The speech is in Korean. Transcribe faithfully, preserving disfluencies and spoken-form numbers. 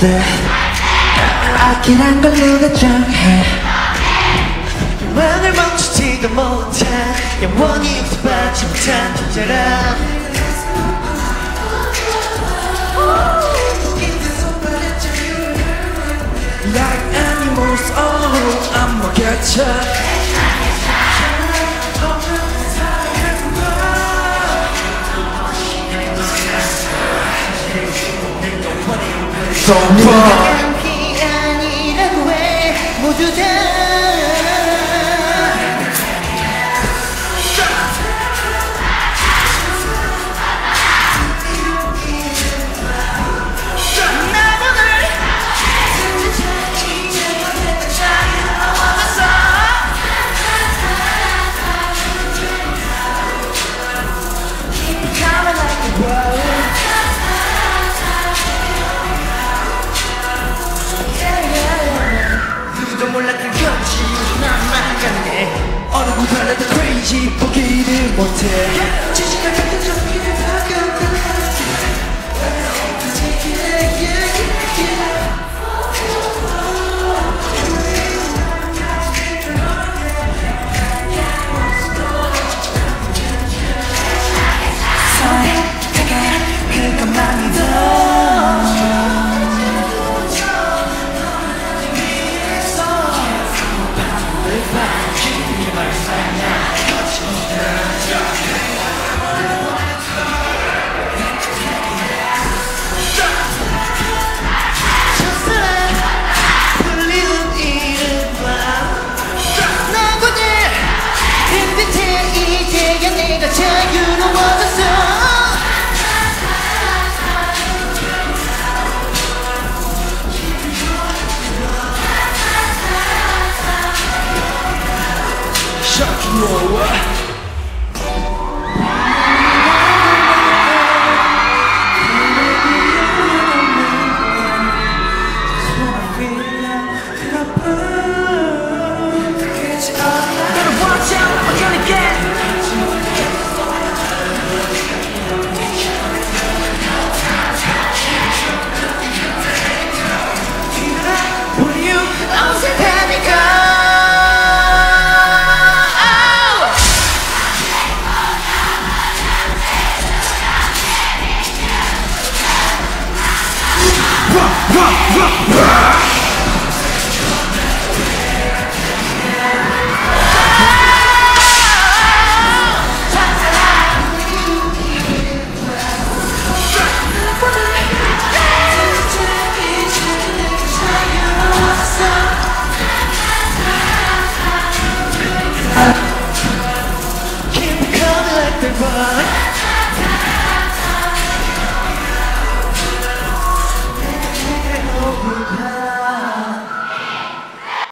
돼 아끼란 걸 누가 정해 희망을 멈추지도 못한 영원히 없어받지 못한 존재라 Like animals all 안 먹여쳐 내가 피아니라고 해 모두 다 몰랐던 건지 나만 갔네 어느 달라도 crazy 포기를 못해 지지가 같은 정기를 바뀌었다 선택해 그것만 믿어 내가 자유로워졌어 Shock you